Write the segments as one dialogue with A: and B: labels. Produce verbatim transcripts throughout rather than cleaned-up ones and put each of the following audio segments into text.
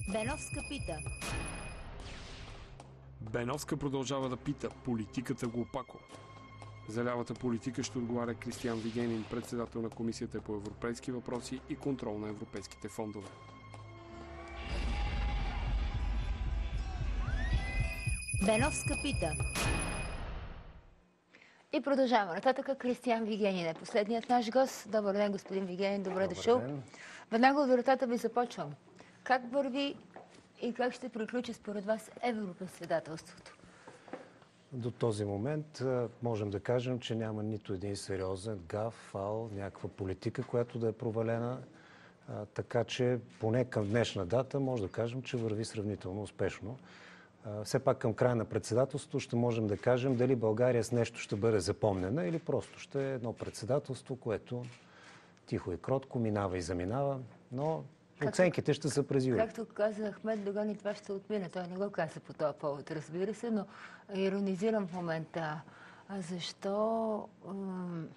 A: Беновска пита.
B: Беновска продължава да пита. Политиката глупако. За лявата политика ще отговаря Кристиан Вигенин, председател на Комисията по европейски въпроси и контрол на европейските фондове.
A: Беновска пита.
C: И продължаваме. Нататък Кристиан Вигенин е последният наш гост. Добър ден, господин Вигенин. Добре
D: Добър
C: дошъл.
D: Ден.
C: Веднага от вратата ви започвам. Как върви и как ще приключи според вас европредседателството?
D: До този момент можем да кажем, че няма нито един сериозен гаф, фал, някаква политика, която да е провалена. А, така че поне към днешна дата може да кажем, че върви сравнително успешно. А, все пак към края на председателството ще можем да кажем дали България с нещо ще бъде запомнена или просто ще е едно председателство, което тихо и кротко минава и заминава, но
C: Както-
D: оценките ще са през юли.
C: Както каза Ахмед Доган, и това ще отмине. Той не го каза по този повод, разбира се, но иронизирам в момента. А защо м,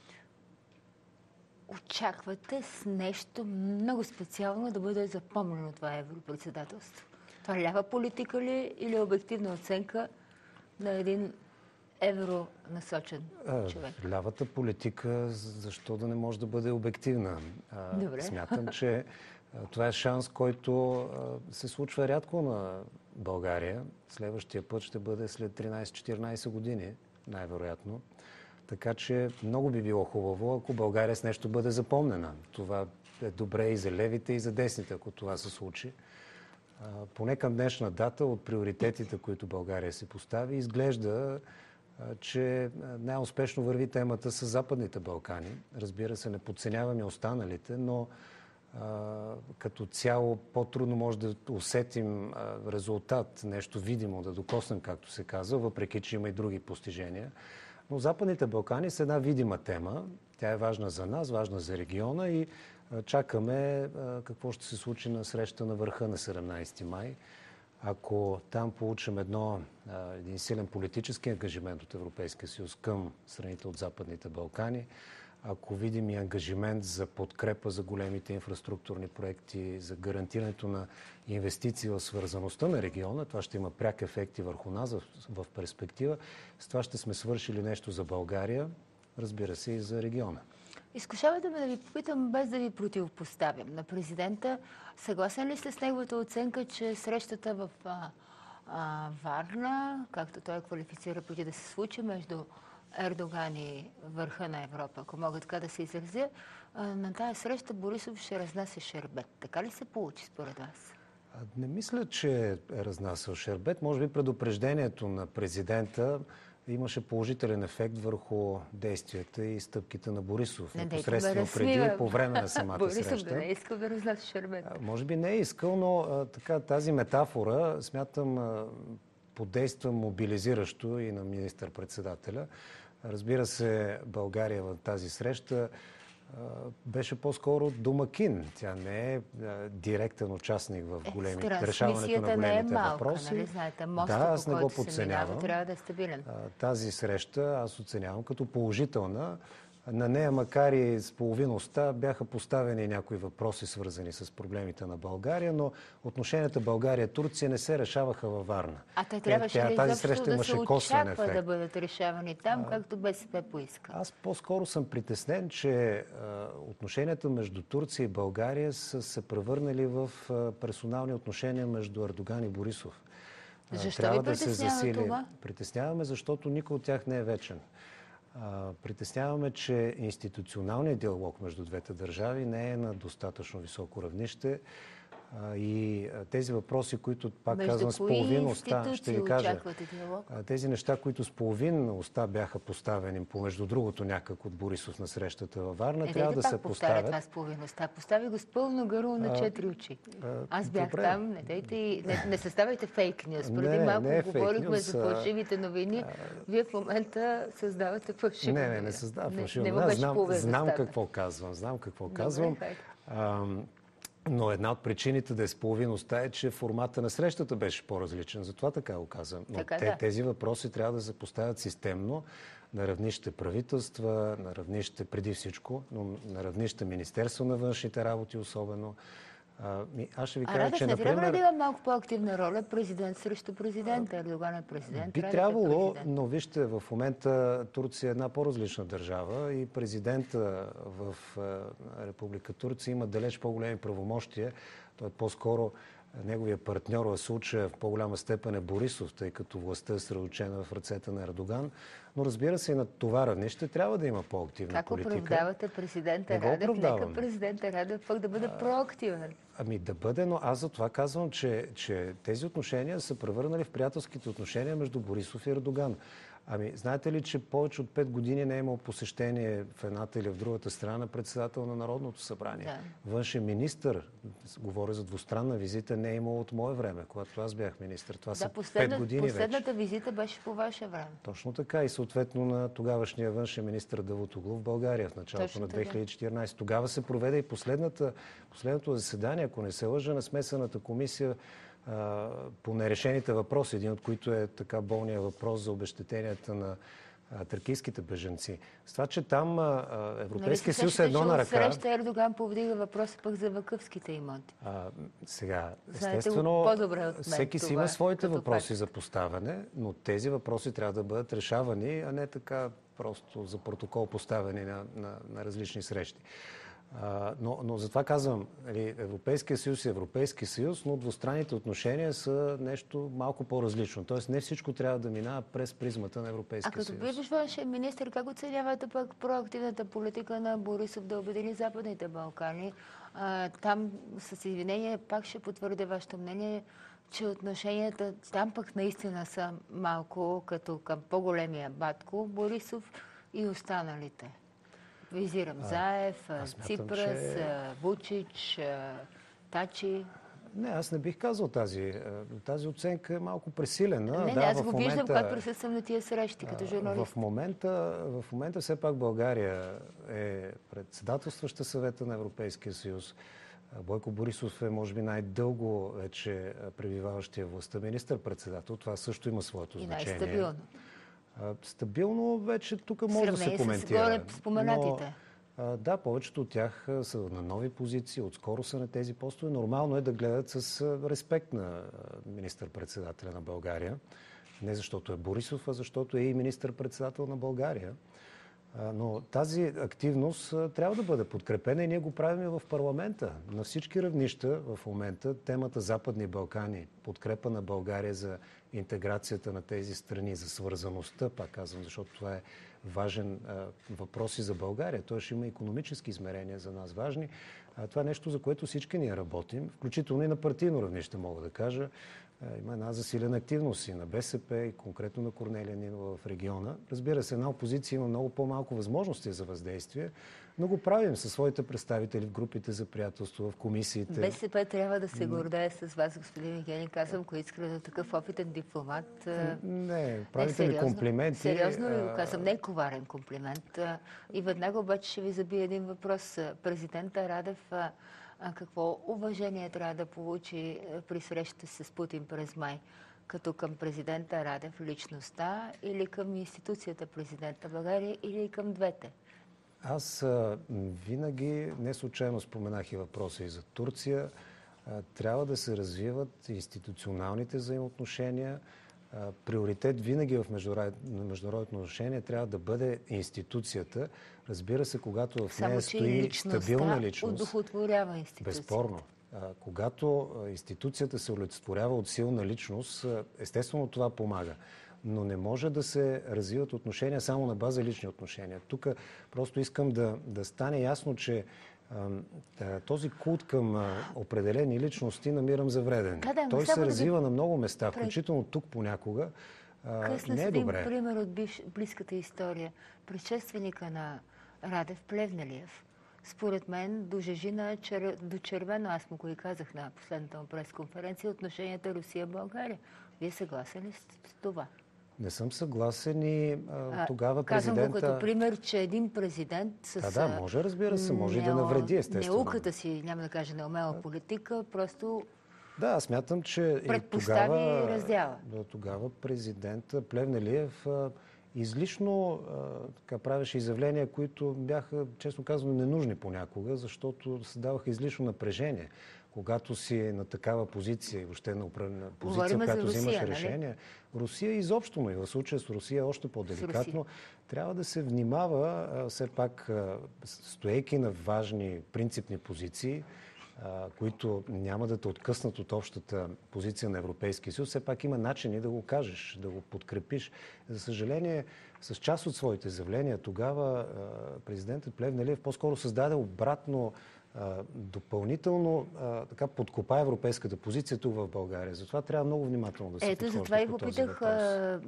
C: очаквате с нещо много специално да бъде запомнено това европредседателство? Това лява политика ли или обективна оценка на един евронасочен
D: А,
C: човек?
D: Лявата политика, защо да не може да бъде обективна? А,
C: Добре.
D: Смятам, че а, това е шанс, който а, се случва рядко на България. Следващия път ще бъде след тринайсет-четиринайсет години, най-вероятно. Така че много би било хубаво, ако България с нещо бъде запомнена. Това е добре и за левите, и за десните, ако това се случи. А, Поне към днешна дата от приоритетите, които България си постави, изглежда, а, че най-успешно върви темата с Западните Балкани. Разбира се, не подценяваме останалите, но а, като цяло по-трудно може да усетим а, резултат, нещо видимо, да докоснем, както се казва, въпреки че има и други постижения. Но Западните Балкани са една видима тема. Тя е важна за нас, важна за региона и а, чакаме а, какво ще се случи на среща на върха на седемнайсети май. Ако там получим едно, а, един силен политически ангажимент от Европейския съюз към страните от Западните Балкани, ако видим и ангажимент за подкрепа за големите инфраструктурни проекти, за гарантирането на инвестиции в свързаността на региона, това ще има пряк ефекти върху нас в, в перспектива. С това ще сме свършили нещо за България, разбира се, и за региона.
C: Изкушавате ме да ви попитам, без да ви противопоставям на президента. Съгласен ли сте с неговата оценка, че срещата в а, а, Варна, както той квалифицира преди да се случи, между Ердоган и върха на Европа, ако мога така да се изразя, а, на тази среща Борисов ще разнася шербет. Така ли се получи според вас?
D: А, Не мисля, че е разнасял шербет. Може би предупреждението на президента имаше положителен ефект върху действията и стъпките на Борисов.
C: Не, дайте ме
D: Непосредствено преди
C: разсмива.
D: и по време на самата
C: Борисов
D: среща.
C: да не е искал да разнася шербет.
D: А, Може би не е искал, но а, така, тази метафора, смятам, а, подейства мобилизиращо и на министър-председателя. Разбира се, България в тази среща а, беше по-скоро домакин. Тя не е а, директен участник в големи,
C: Е,
D: решаването на
C: трансмисията не е
D: големите
C: малка,
D: въпроси.
C: нали знаете? Мостът,
D: Да, аз
C: по
D: не го
C: който се
D: подценявам.
C: минава, трябва да е стабилен.
D: А, Тази среща аз оценявам като положителна. На нея, макар и с половин уста, бяха поставени някои въпроси, свързани с проблемите на България, но отношенията България-Турция не се решаваха във Варна.
C: А те трябваше
D: Тя-
C: ли
D: тази
C: изобщо
D: среща
C: да
D: имаше
C: се
D: косвен
C: очаква
D: ефект.
C: да бъдат решавани там, както БСП поиска?
D: Аз по-скоро съм притеснен, че а, отношенията между Турция и България са се превърнали в а, персонални отношения между Ердоган и Борисов. А,
C: Защо
D: трябва
C: ви
D: да се
C: притеснява
D: засили.
C: това?
D: Притесняваме, защото никой от тях не е вечен. А, Притесняваме, че институционалният диалог между двете държави не е на достатъчно високо равнище. А, И а, тези въпроси, които, пак
C: Между
D: казвам, с
C: кои
D: половин уста,
C: институции
D: ще ви кажа.
C: очаквате диалог?
D: А, Тези неща, които с половин уста бяха поставени, помежду другото някак от Борисов на срещата във Варна,
C: Не,
D: трябва
C: дайте
D: да се
C: пак повтаря това
D: поставят.
C: с половиността. Постави го с пълно гърло на четири очи. Аз бях
D: добре.
C: там. Не, дайте, и- не, не съставяйте фейк нюз. Преди
D: Не,
C: малко
D: не е фейк
C: говорихме
D: нюз,
C: за
D: а,
C: фалшивите новини. Вие в момента създавате фалшиви
D: Не,
C: новини.
D: не, не създава
C: Не,
D: фалшиво.
C: не му
D: Аз
C: беше
D: знам,
C: половиността.
D: знам какво казвам, знам какво
C: Добре,
D: казвам.
C: хайде.
D: Ам, Но една от причините да е с половин уста е, че формата на срещата беше по-различен. Затова така го казвам. Но
C: Така,
D: те,
C: да.
D: тези въпроси трябва да се поставят системно на равнище правителства, на равнище преди всичко, но на равнище Министерство на външните работи особено. А, ми, аз ще ви
C: А
D: кажа,
C: Радев
D: че,
C: не трябва ли
D: например,
C: да има малко по-активна роля президент срещу президента? Ердоган е президент,
D: би
C: Радев е
D: трябвало,
C: президент.
D: но вижте, в момента Турция е една по-различна държава и президента в а, Република Турция има далеч по-големи правомощия. Той е по-скоро неговия партньор в случая в по-голяма степен е Борисов, тъй като властта е съсредоточена в ръцете на Ердоган. Но разбира се, и на това равнище трябва да има по-активна
C: Как
D: политика.
C: оправдавате президента
D: Не го
C: Радев?
D: оправдавам.
C: Нека президента Радев пък да бъде проактивен.
D: Ами да бъде, но аз за това казвам, че, че тези отношения са превърнали в приятелските отношения между Борисов и Ердоган. Ами, знаете ли, че повече от пет години не е имал посещение в едната или в другата страна на председател на Народното събрание?
C: Да.
D: Външен министър, говоря за двустранна визита, не е имал от мое време, когато аз бях министър. Това
C: Да,
D: са
C: последна,
D: пет години
C: последната
D: вече.
C: визита беше по ваше време.
D: Точно така и съответно на тогавашния външен министър Давутоглу в България в началото
C: Точно
D: на
C: така.
D: две хиляди и четиринадесета. Тогава се проведе и последната, последното заседание, ако не се лъжа, на смесената комисия а, по нерешените въпроси, един от които е така болния въпрос за обезщетенията на а, тракийските бежанци. С това, че там а, Европейския съюз е едно на ръка.
C: Среща Ердоган повдига въпроса пък за вакъфските имоти.
D: А, сега,
C: Знаете
D: естествено,
C: го по-добре от мен
D: всеки си
C: това,
D: има своите
C: като
D: въпроси
C: факт.
D: за поставяне, но тези въпроси трябва да бъдат решавани, а не така просто за протокол поставени на, на, на различни срещи. А, но, но затова казвам, нали, Европейския съюз е Европейски съюз, но двустранните отношения са нещо малко по-различно. Тоест не всичко трябва да минава през призмата на
C: А
D: Европейския
C: като
D: съюз.
C: бивш външен министър, как оценявате пък проактивната политика на Борисов да обедини Западните Балкани? А, там, с извинение, пак ще потвърдя вашето мнение, че отношенията там пък наистина са малко като към по-големия батко, Борисов и останалите. Визирам Заев,
D: аз смятам,
C: Ципрас,
D: че-
C: Вучич, Тачи.
D: Не, аз не бих казал тази. е, Тази оценка е малко пресилена.
C: Не,
D: да,
C: не, аз
D: в
C: го
D: момента,
C: виждам, когато присъствам на тия срещи, като журналист.
D: В момента, в момента все пак България е председателстваща съвета на Европейския съюз. Бойко Борисов е, може би, най-дълго вече пребиваващия властта министър-председател. Това също има своето
C: И
D: значение.
C: най-стабилно.
D: А, Стабилно вече тук
C: В
D: може да се
C: сравнение с
D: коментира.
C: горе споменатите.
D: Но, а, да, повечето от тях а, са на нови позиции, отскоро са на тези постове. Нормално е да гледат с а, респект на а, министър-председателя на България. Не защото е Борисов, а защото е и министър-председател на България. А, Но тази активност а, трябва да бъде подкрепена и ние го правим и в парламента. На всички равнища в момента темата Западни Балкани, подкрепа на България за интеграцията на тези страни, за свързаността, пак казвам, защото това е важен а, въпрос и за България. Той ще има икономически измерения за нас важни. А, това е нещо, за което всички ние работим, включително и на партийно равнище, мога да кажа. А, има една засилена активност и на БСП, и конкретно на Корнелия Нинова в региона. Разбира се, една опозиция има много по-малко възможности за въздействие, но го правим със своите представители в групите за приятелство, в комисиите.
C: БСП трябва да се гордее с вас, господин Вигенин. Казвам, ако искате такъв опитен дипломат. а,
D: Не, правите ми
C: сериозно.
D: комплименти.
C: Сериозно ви го
D: А,
C: казвам, не е коварен комплимент. А, И веднага обаче ще ви забия един въпрос. А, Президента Радев, а, а какво уважение трябва да получи а, при срещата с Путин през май? Като към президента Радев личността или към институцията президента България или към двете?
D: Аз а, винаги, не случайно споменах и въпроса и за Турция, а, трябва да се развиват институционалните взаимоотношения. А, приоритет винаги в международното отношение трябва да бъде институцията. Разбира се, когато в нея
C: Само, че и
D: стои
C: личността
D: стабилна личност.
C: удохотворява институцията.
D: Безспорно. А, когато а, институцията се олицетворява от силна личност, а, естествено това помага. Но не може да се развиват отношения само на база лични отношения. Тук просто искам да, да стане ясно, че а, да, този култ към а, определени личности намирам за вреден.
C: Да, да, но
D: Той
C: само
D: се
C: да ви-
D: развива на много места,
C: Пред-
D: включително тук понякога. А,
C: Късна
D: не
C: с
D: е
C: един
D: добре.
C: пример от биш, близката история. Предшественика на Радев, Плевнелиев, според мен дожежи на чер... до червено, аз му го и казах на последната му пресконференция, отношенията Русия-България. Вие съгласен ли сте с това?
D: Не съм съгласен и а,
C: А,
D: тогава
C: Казвам го
D: президента...
C: като пример, че един президент с...
D: Да, да, може, разбира се, може и да
C: нео-
D: навреди, естествено.
C: Неуката си, няма да кажа неумела политика, просто
D: Да, аз смятам, че и
C: предпостави
D: тогава,
C: и раздяла.
D: да, тогава президент Плевнелиев а, излишно така, правеше изявления, които бяха, честно казано, ненужни понякога, защото създаваха излишно напрежение. Когато си на такава позиция и въобще на, на позиция, в която взимаш
C: Русия,
D: решение, нали? Русия изобщо, но и в случая с Русия още по-деликатно, трябва да се внимава все пак, стоейки на важни принципни позиции, които няма да те откъснат от общата позиция на Европейския съюз, все пак има начини да го кажеш, да го подкрепиш. За съжаление, с част от своите заявления тогава президентът Плевнелиев по-скоро създаде обратно допълнително така подкопа европейската позиция тук в България. Затова трябва много внимателно да се
C: Ето,
D: подхожда
C: затова и
D: по
C: го
D: този
C: питах,
D: въпрос.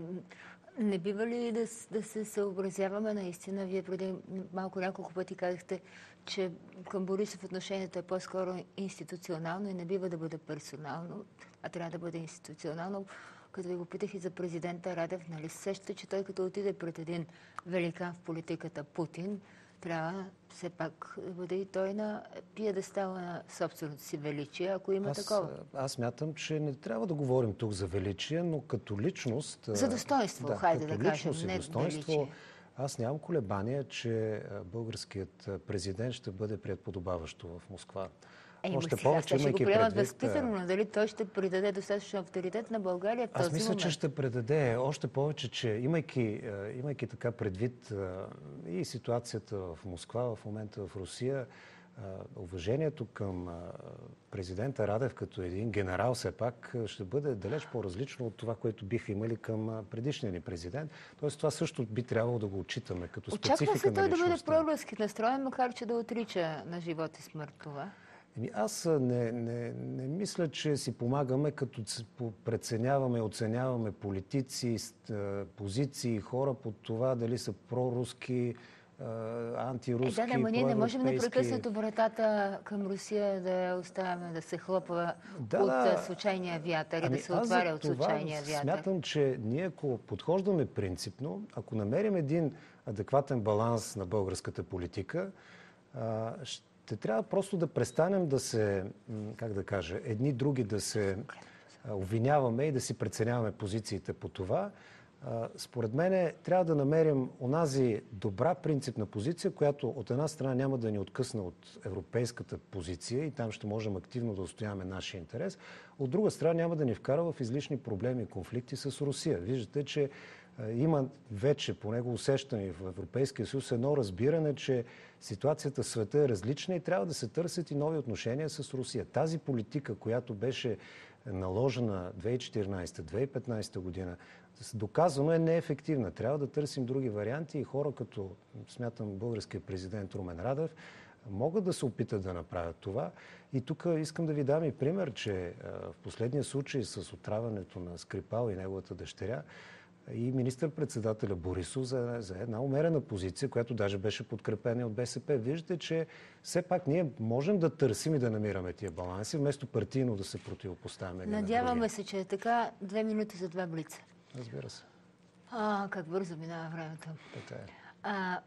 C: не бива ли да, да се съобразяваме наистина? Вие преди малко няколко пъти казахте, че към Борисов отношението е по-скоро институционално и не бива да бъде персонално, а трябва да бъде институционално. Като ви го питах и за президента Радев, нали сещате, че той като отиде пред един великан в политиката Путин, трябва все пак да бъде и той на пиедестала на собственото си величие, ако има
D: аз,
C: такова.
D: Аз мятам, че не трябва да говорим тук за величие, но като личност...
C: За достоинство, да, хайде да кажем,
D: не достоинство, величие. Аз нямам колебания, че българският президент ще бъде приет подобаващо в Москва.
C: Е,
D: Още
C: сега,
D: повече,
C: ще го приемат
D: предвид...
C: възпитано, но дали той ще придаде достатъчно авторитет на България в този
D: Аз мисля,
C: момент?
D: че ще предаде. Още повече, че имайки, имайки така предвид и ситуацията в Москва, в момента в Русия, уважението към президента Радев като един генерал все пак ще бъде далеч по-различно от това, което биха имали към предишния ни президент. Тоест това също би трябвало да го отчитаме като специфика на личността.
C: Очаква се той да бъде проруски настроен, макар че да отрича на живот и смърт това?
D: Аз не, не, не мисля, че си помагаме, като преценяваме, оценяваме политици, позиции, хора по това дали са проруски, антируски,
C: е, да, но ние не можем
D: проевропейски.
C: непрекъснато вратата към Русия да я оставяме да се хлъпва
D: да,
C: от
D: да.
C: случайния вятър
D: ами
C: и да се отваря от случайния вятър.
D: Смятам, че ние ако подхождаме принципно, ако намерим един адекватен баланс на българската политика, ще трябва просто да престанем да се, как да кажа, едни други да се обвиняваме и да си преценяваме позициите по това. Според мен трябва да намерим онази добра принципна позиция, която от една страна няма да ни откъсна от европейската позиция и там ще можем активно да устояваме нашия интерес. От друга страна няма да ни вкара в излишни проблеми и конфликти с Русия. Виждате, че има вече по него усещане в Европейския съюз едно разбиране, че ситуацията в света е различна и трябва да се търсят и нови отношения с Русия. Тази политика, която беше наложена две хиляди и четиринадесета - две хиляди и петнадесета година, доказано е неефективна. Трябва да търсим други варианти и хора като, смятам, българския президент Румен Радев могат да се опитат да направят това. И тук искам да ви дам и пример, че в последния случай с отравянето на Скрипал и неговата дъщеря, и министър-председателя Борисов за, за една умерена позиция, която даже беше подкрепена от БСП. Виждате, че все пак ние можем да търсим и да намираме тия баланси, вместо партийно да се противопоставяме.
C: Надяваме се, че е така. Две минути за два блица.
D: Разбира се.
C: А, как бързо минава времето.
D: Така е.
C: А,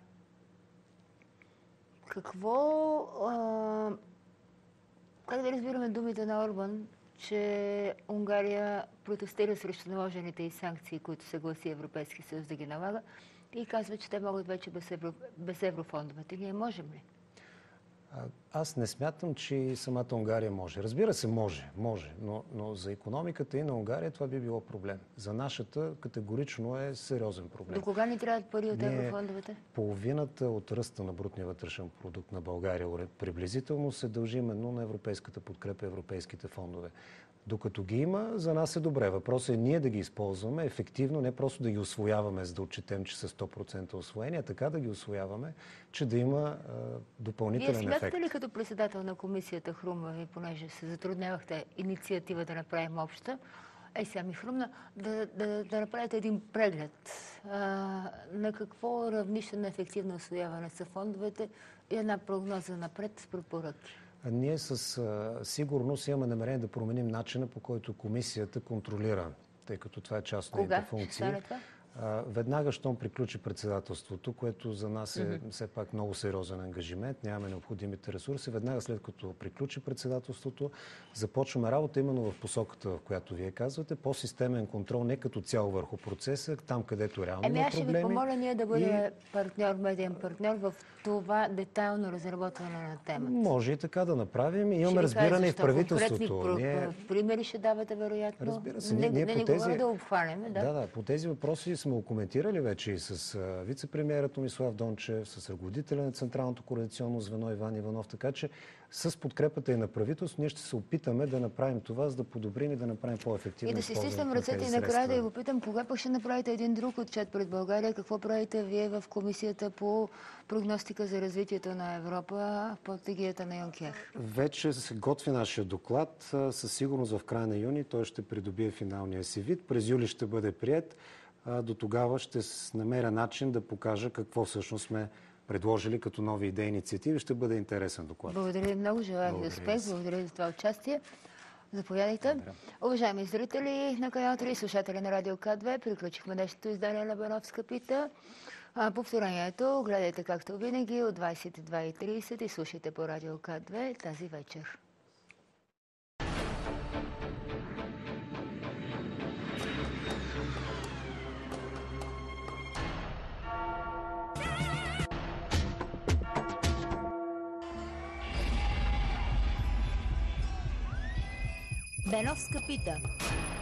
C: какво... А, как да разбираме думите на Орбан, че Унгария протестира срещу наложените и санкции, които се гласи Европейски съюз да ги налага и казва, че те могат вече без, евро, без еврофондовете. Ние можем ли?
D: Аз не смятам, че и самата Унгария може. Разбира се, може, може, но, но за икономиката и на Унгария това би било проблем. За нашата категорично е сериозен проблем.
C: До кога ни трябват пари от
D: Ние,
C: еврофондовете?
D: Половината от ръста на брутния вътрешен продукт на България приблизително се дължи именно на европейската подкрепа, европейските фондове. Докато ги има, за нас е добре. Въпросът е ние да ги използваме ефективно, не просто да ги усвояваме, за да отчетем, че са сто процента усвоени, а така да ги усвояваме, че да има а, допълнителен ефект.
C: Вие смятате ли като председател на комисията хрумва ви, понеже се затруднявахте инициатива да направим обща, ей сега ми хрумна, да, да, да направите един преглед а, на какво равнище на ефективно усвояване са фондовете и една прогноза напред с препоръки?
D: Ние със а, сигурност имаме намерение да променим начина, по който комисията контролира, тъй като това е част от нейните функции.
C: Кога?
D: Веднага, щом приключи председателството, което за нас е mm-hmm. все пак много сериозен ангажимент, нямаме необходимите ресурси, веднага след като приключи председателството, започваме работа именно в посоката, в която вие казвате, по-системен контрол, не като цяло върху процеса, там където реално
C: Еми,
D: има
C: аз ще
D: проблеми.
C: ви помоля ние да бъдем
D: и...
C: партньор, медиен партньор в това детайлно разработване на темата.
D: Може и така да направим. Имаме разбиране и в правителството.
C: Конкретни
D: ние...
C: примери ще давате, вероятно.
D: Разбира се.
C: Не,
D: ние,
C: не,
D: ние
C: не
D: по тези...
C: говоря да обхванеме. Да.
D: да, да. По тези въпроси сме го коментирали вече и с вице-премиера Томислав Дончев, с ръководителя на Централното координационно звено Иван Иванов. Така че с подкрепата и на правителство ние ще се опитаме да направим това, за да подобрим и да направим по-ефективно.
C: И да си стиснем ръцете и накрая да ви попитам, кога пък ще направите един друг отчет пред България? Какво правите вие в комисията по прогностика за развитието на Европа под егидата на Юнкер?
D: Вече се готви нашия доклад. Със сигурност в края на юни той ще придобие финалния си вид. През юли ще бъде приет. До тогава ще намеря начин да покажа какво всъщност сме предложили като нови идеи и инициативи. Ще бъде интересен доклад.
C: Благодаря ви много. Желая ви успех. Благодаря за това участие. Заповядайте.
D: Благодаря.
C: Уважаеми зрители на Канал три и слушатели на Радио К две, приключихме днешното издание на Беновска пита. Повторението гледайте както винаги от двадесет и две и тридесет и слушайте по Радио К две тази вечер.
A: Беновска пита.